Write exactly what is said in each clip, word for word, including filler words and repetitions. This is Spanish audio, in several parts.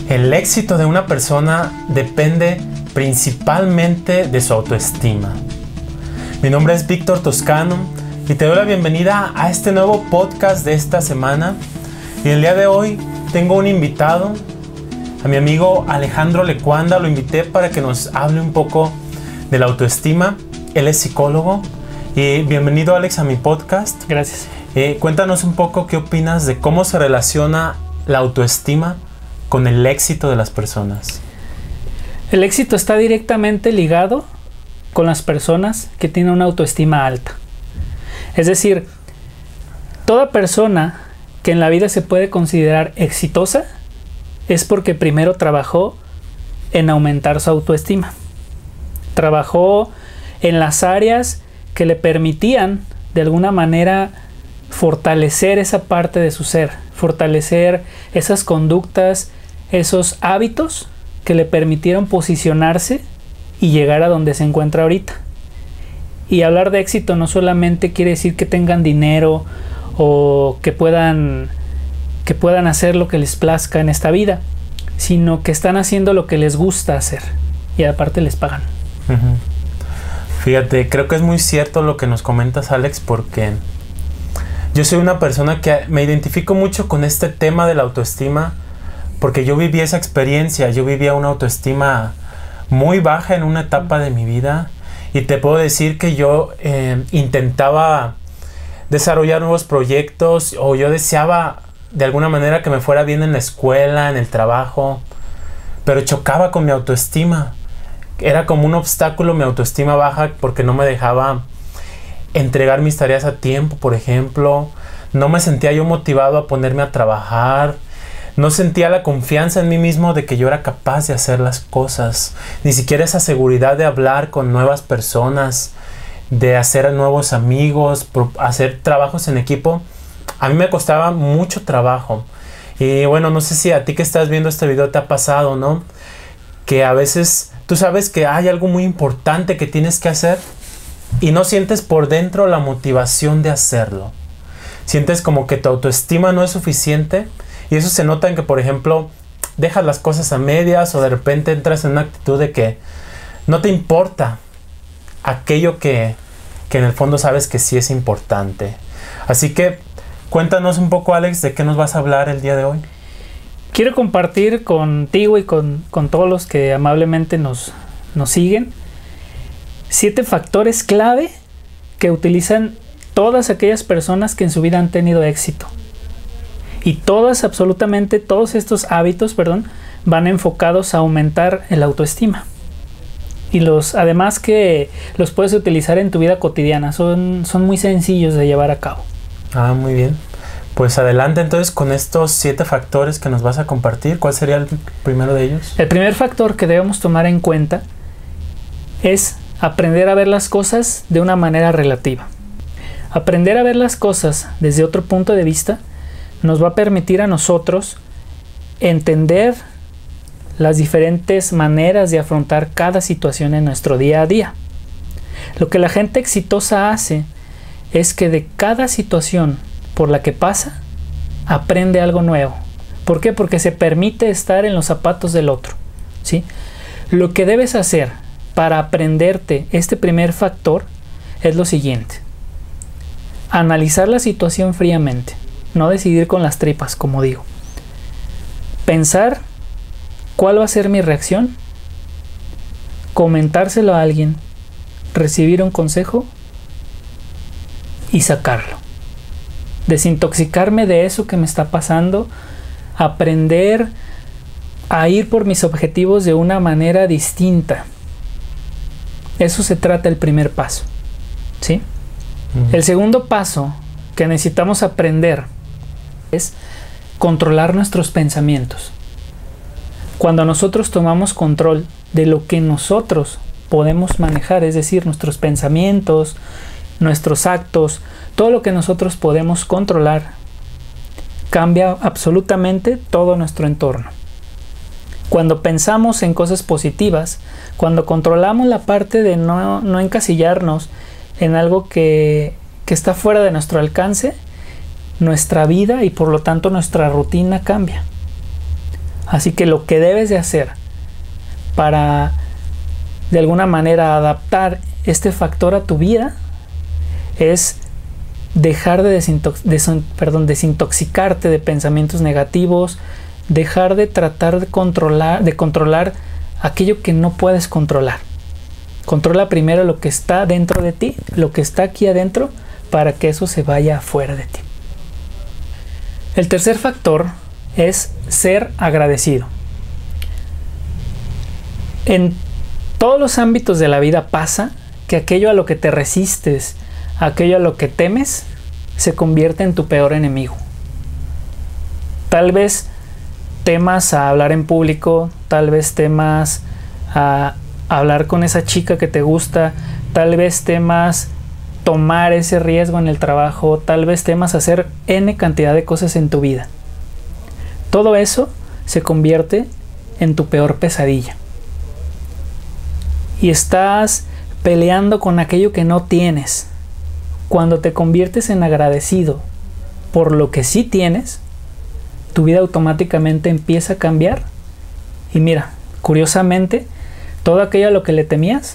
El éxito de una persona depende principalmente de su autoestima. Mi nombre es Víctor Toscano y te doy la bienvenida a este nuevo podcast de esta semana. Y el día de hoy tengo un invitado, a mi amigo Alejandro Lecuanda. Lo invité para que nos hable un poco de la autoestima. Él es psicólogo. Y bienvenido, Alex, a mi podcast. Gracias. Eh, cuéntanos un poco qué opinas de cómo se relaciona la autoestima con el éxito de las personas. El éxito está directamente ligado con las personas que tienen una autoestima alta. Es decir, toda persona que en la vida se puede considerar exitosa es porque primero trabajó en aumentar su autoestima. Trabajó en las áreas que le permitían de alguna manera fortalecer esa parte de su ser, fortalecer esas conductas, esos hábitos que le permitieron posicionarse y llegar a donde se encuentra ahorita. Y hablar de éxito no solamente quiere decir que tengan dinero o que puedan, que puedan hacer lo que les plazca en esta vida, sino que están haciendo lo que les gusta hacer y aparte les pagan. Uh-huh. Fíjate, creo que es muy cierto lo que nos comentas, Alex, porque yo soy una persona que me identifico mucho con este tema de la autoestima, porque yo viví esa experiencia. Yo vivía una autoestima muy baja en una etapa de mi vida, y te puedo decir que yo eh, intentaba desarrollar nuevos proyectos, o yo deseaba de alguna manera que me fuera bien en la escuela, en el trabajo, pero chocaba con mi autoestima. Era como un obstáculo mi autoestima baja, porque no me dejaba entregar mis tareas a tiempo, por ejemplo. No me sentía yo motivado a ponerme a trabajar. No sentía la confianza en mí mismo de que yo era capaz de hacer las cosas. Ni siquiera esa seguridad de hablar con nuevas personas, de hacer nuevos amigos, hacer trabajos en equipo. A mí me costaba mucho trabajo. Y bueno, no sé si a ti que estás viendo este video te ha pasado, ¿no? Que a veces tú sabes que hay algo muy importante que tienes que hacer y no sientes por dentro la motivación de hacerlo. Sientes como que tu autoestima no es suficiente. Y eso se nota en que, por ejemplo, dejas las cosas a medias, o de repente entras en una actitud de que no te importa aquello que, que en el fondo sabes que sí es importante. Así que cuéntanos un poco, Alex, de qué nos vas a hablar el día de hoy. Quiero compartir contigo y con, con todos los que amablemente nos, nos siguen siete factores clave que utilizan todas aquellas personas que en su vida han tenido éxito. Y todas, absolutamente todos estos hábitos, perdón, van enfocados a aumentar el autoestima. Y los, además que los puedes utilizar en tu vida cotidiana, son, son muy sencillos de llevar a cabo. Ah, muy bien. Pues adelante entonces con estos siete factores que nos vas a compartir. ¿Cuál sería el primero de ellos? El primer factor que debemos tomar en cuenta es aprender a ver las cosas de una manera relativa. Aprender a ver las cosas desde otro punto de vista nos va a permitir a nosotros entender las diferentes maneras de afrontar cada situación en nuestro día a día. Lo que la gente exitosa hace es que de cada situación por la que pasa, aprende algo nuevo. ¿Por qué? Porque se permite estar en los zapatos del otro, ¿sí? Lo que debes hacer para aprenderte este primer factor es lo siguiente: analizar la situación fríamente. No decidir con las tripas, como digo. Pensar cuál va a ser mi reacción, comentárselo a alguien, recibir un consejo y sacarlo. Desintoxicarme de eso que me está pasando, aprender a ir por mis objetivos de una manera distinta. Eso se trata el primer paso, ¿sí? Uh-huh. El segundo paso que necesitamos aprender es controlar nuestros pensamientos. Cuando nosotros tomamos control de lo que nosotros podemos manejar, es decir, nuestros pensamientos, nuestros actos, todo lo que nosotros podemos controlar, cambia absolutamente todo nuestro entorno. Cuando pensamos en cosas positivas, cuando controlamos la parte de no, no encasillarnos en algo que, que está fuera de nuestro alcance, nuestra vida y por lo tanto nuestra rutina cambia. Así que lo que debes de hacer para de alguna manera adaptar este factor a tu vida es dejar de desintox desin perdón, desintoxicarte de pensamientos negativos, dejar de tratar de controlar, de controlar aquello que no puedes controlar. Controla primero lo que está dentro de ti, lo que está aquí adentro, para que eso se vaya afuera de ti. El tercer factor es ser agradecido. En todos los ámbitos de la vida pasa que aquello a lo que te resistes, aquello a lo que temes, se convierte en tu peor enemigo. Tal vez temas a hablar en público, tal vez temas a hablar con esa chica que te gusta, tal vez temas tomar ese riesgo en el trabajo, tal vez temas hacer N cantidad de cosas en tu vida. Todo eso se convierte en tu peor pesadilla. Y estás peleando con aquello que no tienes. Cuando te conviertes en agradecido por lo que sí tienes, tu vida automáticamente empieza a cambiar. Y mira, curiosamente, todo aquello a lo que le temías,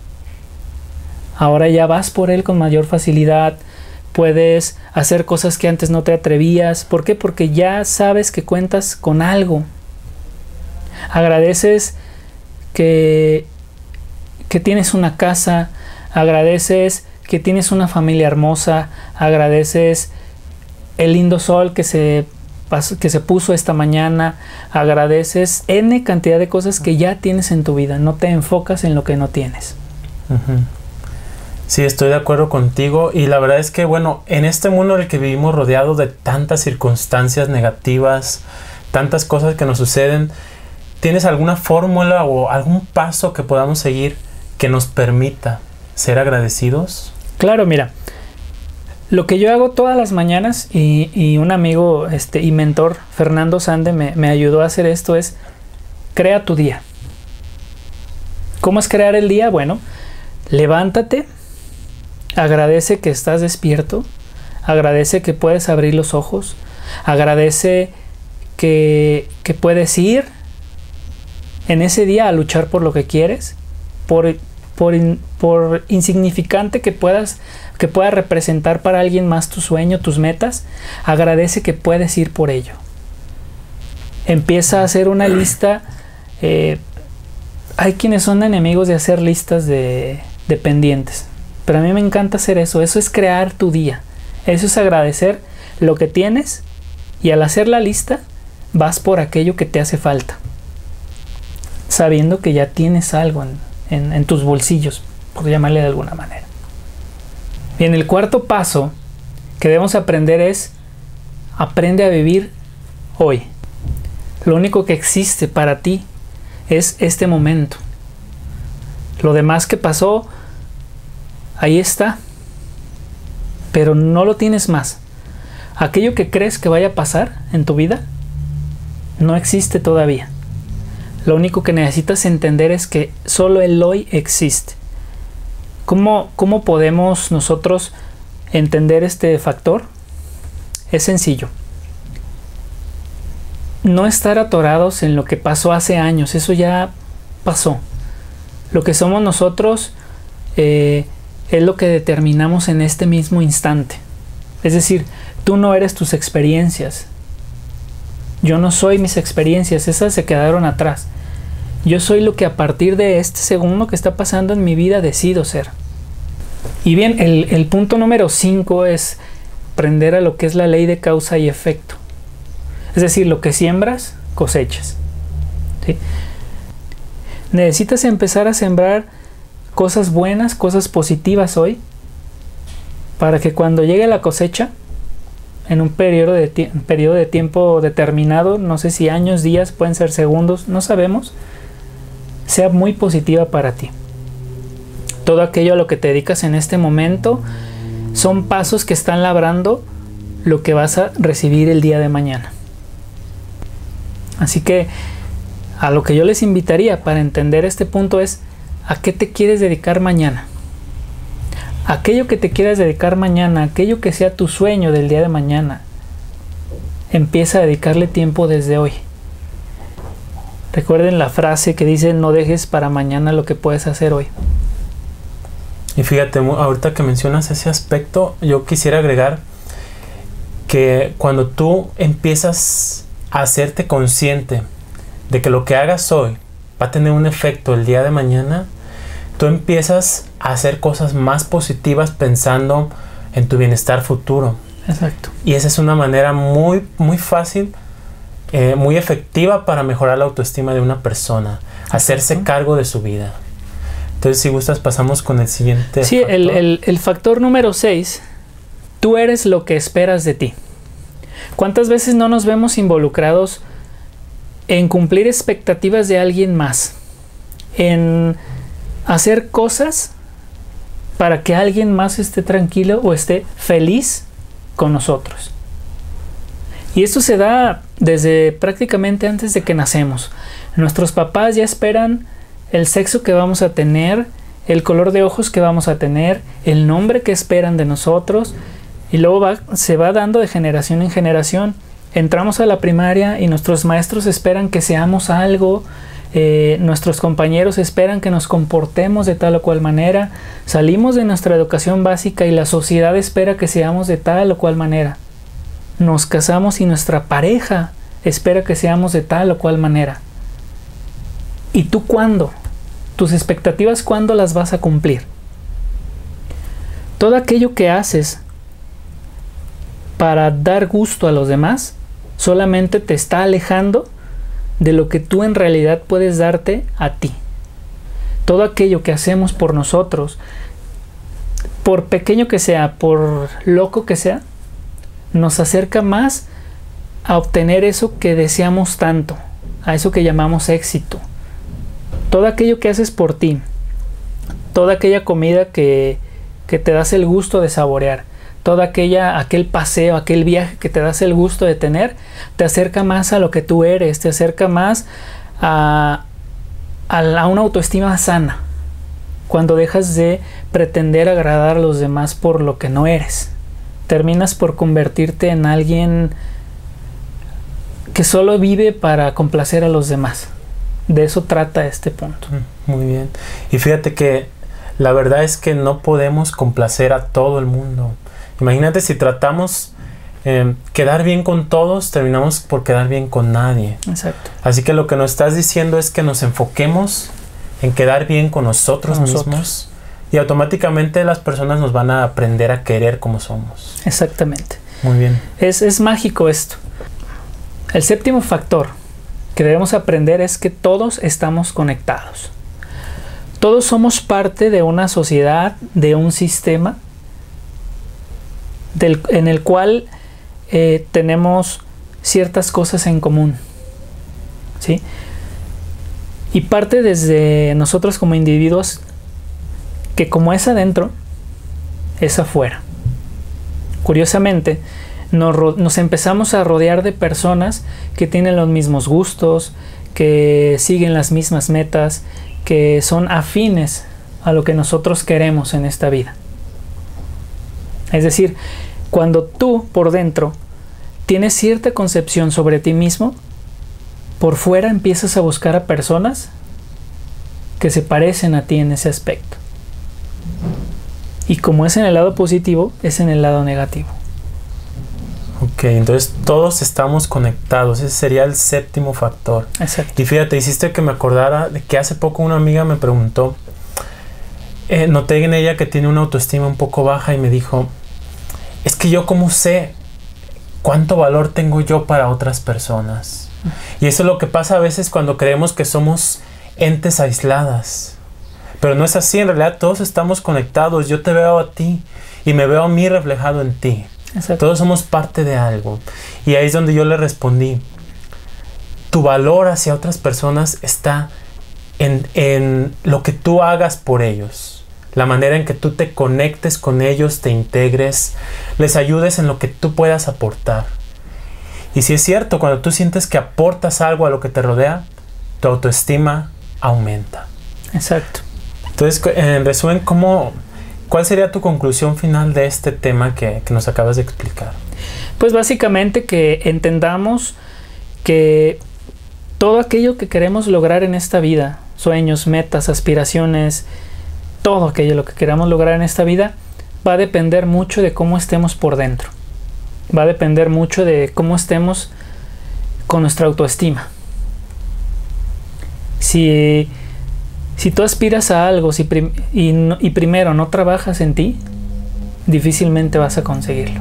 ahora ya vas por él con mayor facilidad. Puedes hacer cosas que antes no te atrevías. ¿Por qué? Porque ya sabes que cuentas con algo. Agradeces que, que tienes una casa. Agradeces que tienes una familia hermosa. Agradeces el lindo sol que se, que se puso esta mañana. Agradeces N cantidad de cosas que ya tienes en tu vida. No te enfocas en lo que no tienes. Uh-huh. Sí, estoy de acuerdo contigo, y la verdad es que, bueno, en este mundo en el que vivimos rodeado de tantas circunstancias negativas, tantas cosas que nos suceden, ¿tienes alguna fórmula o algún paso que podamos seguir que nos permita ser agradecidos? Claro, mira, lo que yo hago todas las mañanas, y, y un amigo este, y mentor, Fernando Sande, me, me ayudó a hacer esto, es crea tu día. ¿Cómo es crear el día? Bueno, levántate. Agradece que estás despierto, agradece que puedes abrir los ojos, agradece que, que puedes ir en ese día a luchar por lo que quieres, por, por, in, por insignificante que puedas, que pueda representar para alguien más tu sueño, tus metas, agradece que puedes ir por ello. Empieza a hacer una lista. Eh, hay quienes son enemigos de hacer listas de, de pendientes. Pero a mí me encanta hacer eso. Eso es crear tu día. Eso es agradecer lo que tienes, y al hacer la lista vas por aquello que te hace falta, sabiendo que ya tienes algo en, en, en tus bolsillos, por llamarle de alguna manera. Bien, el cuarto paso que debemos aprender es: aprende a vivir hoy. Lo único que existe para ti es este momento. Lo demás que pasó, ahí está, pero no lo tienes más. Aquello que crees que vaya a pasar en tu vida no existe todavía. Lo único que necesitas entender es que solo el hoy existe. ¿Cómo, cómo podemos nosotros entender este factor? Es sencillo. No estar atorados en lo que pasó hace años. Eso ya pasó. Lo que somos nosotros eh, es lo que determinamos en este mismo instante. Es decir, tú no eres tus experiencias. Yo no soy mis experiencias, esas se quedaron atrás. Yo soy lo que a partir de este segundo que está pasando en mi vida decido ser. Y bien, el, el punto número cinco es aprender a lo que es la ley de causa y efecto. Es decir, lo que siembras, cosechas. ¿Sí? Necesitas empezar a sembrar cosas buenas, cosas positivas hoy, para que cuando llegue la cosecha, en un periodo de, periodo de tiempo determinado, no sé si años, días, pueden ser segundos, no sabemos, sea muy positiva para ti. Todo aquello a lo que te dedicas en este momento son pasos que están labrando lo que vas a recibir el día de mañana. Así que a lo que yo les invitaría para entender este punto es: ¿a qué te quieres dedicar mañana? Aquello que te quieras dedicar mañana, aquello que sea tu sueño del día de mañana, empieza a dedicarle tiempo desde hoy. Recuerden la frase que dice: no dejes para mañana lo que puedes hacer hoy. Y fíjate, ahorita que mencionas ese aspecto, yo quisiera agregar que cuando tú empiezas a hacerte consciente de que lo que hagas hoy va a tener un efecto el día de mañana, tú empiezas a hacer cosas más positivas pensando en tu bienestar futuro. Exacto. Y esa es una manera muy, muy fácil, eh, muy efectiva para mejorar la autoestima de una persona. Hacerse Exacto. cargo de su vida. Entonces, si gustas, pasamos con el siguiente Sí, factor. el, el, el factor número seis, tú eres lo que esperas de ti. ¿Cuántas veces no nos vemos involucrados en cumplir expectativas de alguien más? En hacer cosas para que alguien más esté tranquilo o esté feliz con nosotros. Y esto se da desde prácticamente antes de que nacemos. Nuestros papás ya esperan el sexo que vamos a tener, el color de ojos que vamos a tener, el nombre que esperan de nosotros, y luego va, se va dando de generación en generación. Entramos a la primaria y nuestros maestros esperan que seamos algo, eh, nuestros compañeros esperan que nos comportemos de tal o cual manera, salimos de nuestra educación básica y la sociedad espera que seamos de tal o cual manera. Nos casamos y nuestra pareja espera que seamos de tal o cual manera. ¿Y tú cuándo? ¿Tus expectativas cuándo las vas a cumplir? Todo aquello que haces para dar gusto a los demás solamente te está alejando de lo que tú en realidad puedes darte a ti. Todo aquello que hacemos por nosotros, por pequeño que sea, por loco que sea, nos acerca más a obtener eso que deseamos tanto, a eso que llamamos éxito. Todo aquello que haces por ti, toda aquella comida que, que te das el gusto de saborear, toda aquella, aquel paseo, aquel viaje que te das el gusto de tener, te acerca más a lo que tú eres, te acerca más a, a, a una autoestima sana, cuando dejas de pretender agradar a los demás por lo que no eres. Terminas por convertirte en alguien que solo vive para complacer a los demás. De eso trata este punto. Muy bien. Y fíjate que la verdad es que no podemos complacer a todo el mundo. Imagínate si tratamos eh, quedar bien con todos, terminamos por quedar bien con nadie. Exacto. Así que lo que nos estás diciendo es que nos enfoquemos en quedar bien con nosotros, con nosotros mismos, y automáticamente las personas nos van a aprender a querer como somos. Exactamente. Muy bien. Es, es mágico esto. El séptimo factor que debemos aprender es que todos estamos conectados. Todos somos parte de una sociedad, de un sistema del, en el cual eh, tenemos ciertas cosas en común, ¿sí? Y parte desde nosotros como individuos, que como es adentro, es afuera. Curiosamente, nos, nos empezamos a rodear de personas que tienen los mismos gustos, que siguen las mismas metas, que son afines a lo que nosotros queremos en esta vida. Es decir, cuando tú por dentro tienes cierta concepción sobre ti mismo, por fuera empiezas a buscar a personas que se parecen a ti en ese aspecto. Y como es en el lado positivo, es en el lado negativo. Ok, entonces todos estamos conectados. Ese sería el séptimo factor. Exacto. Y fíjate, hiciste que me acordara de que hace poco una amiga me preguntó, eh, noté en ella que tiene una autoestima un poco baja y me dijo, es que yo cómo sé cuánto valor tengo yo para otras personas. Y eso es lo que pasa a veces cuando creemos que somos entes aisladas. Pero no es así, en realidad todos estamos conectados. Yo te veo a ti y me veo a mí reflejado en ti. Exacto. Todos somos parte de algo. Y ahí es donde yo le respondí, tu valor hacia otras personas está en, en lo que tú hagas por ellos. La manera en que tú te conectes con ellos, te integres, les ayudes en lo que tú puedas aportar. Y si es cierto, cuando tú sientes que aportas algo a lo que te rodea, tu autoestima aumenta. Exacto. Entonces, en resumen, ¿cómo, ¿cuál sería tu conclusión final de este tema que, que nos acabas de explicar? Pues básicamente que entendamos que todo aquello que queremos lograr en esta vida, sueños, metas, aspiraciones, todo aquello lo que queramos lograr en esta vida, va a depender mucho de cómo estemos por dentro. Va a depender mucho de cómo estemos con nuestra autoestima. Si, si tú aspiras a algo si prim, y, no, y primero no trabajas en ti, difícilmente vas a conseguirlo.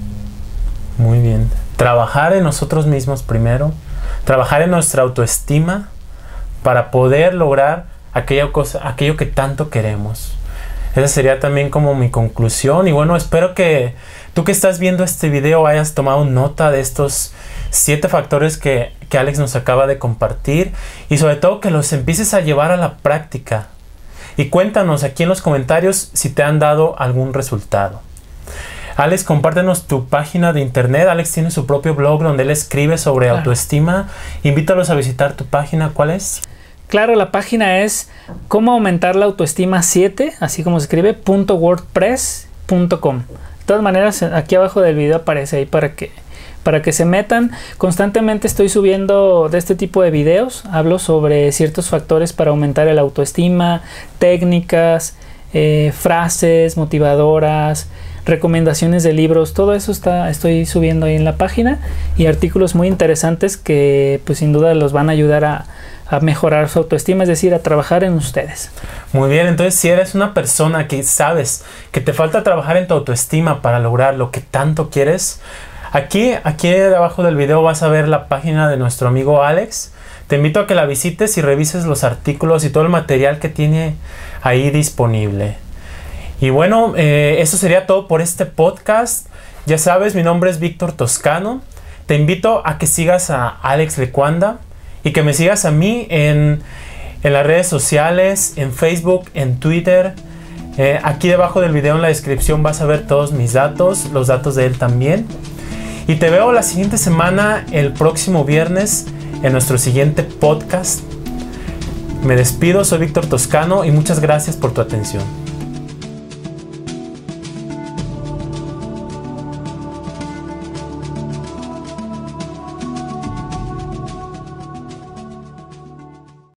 Muy bien. Trabajar en nosotros mismos primero, trabajar en nuestra autoestima para poder lograr aquella cosa, aquello que tanto queremos. Esa sería también como mi conclusión. Y bueno, espero que tú que estás viendo este video hayas tomado nota de estos siete factores que, que Alex nos acaba de compartir, y sobre todo que los empieces a llevar a la práctica. Y cuéntanos aquí en los comentarios si te han dado algún resultado. Alex, compártenos tu página de internet. Alex tiene su propio blog donde él escribe sobre claro. autoestima. Invítalos a visitar tu página. ¿Cuál es? Claro, la página es cómo aumentar la autoestima siete, así como se escribe, punto wordpress punto com. De todas maneras, aquí abajo del video aparece ahí para que, para que se metan. Constantemente estoy subiendo de este tipo de videos. Hablo sobre ciertos factores para aumentar el autoestima, técnicas, eh, frases motivadoras, recomendaciones de libros, todo eso está, estoy subiendo ahí en la página, y artículos muy interesantes que pues sin duda los van a ayudar a, a mejorar su autoestima, es decir, a trabajar en ustedes. Muy bien, entonces si eres una persona que sabes que te falta trabajar en tu autoestima para lograr lo que tanto quieres, aquí, aquí debajo del video vas a ver la página de nuestro amigo Alex. Te invito a que la visites y revises los artículos y todo el material que tiene ahí disponible. Y bueno, eh, eso sería todo por este podcast. Ya sabes, mi nombre es Víctor Toscano. Te invito a que sigas a Alex Lecuanda y que me sigas a mí en, en las redes sociales, en Facebook, en Twitter. Eh, aquí debajo del video en la descripción vas a ver todos mis datos, los datos de él también. Y te veo la siguiente semana, el próximo viernes, en nuestro siguiente podcast. Me despido, soy Víctor Toscano y muchas gracias por tu atención.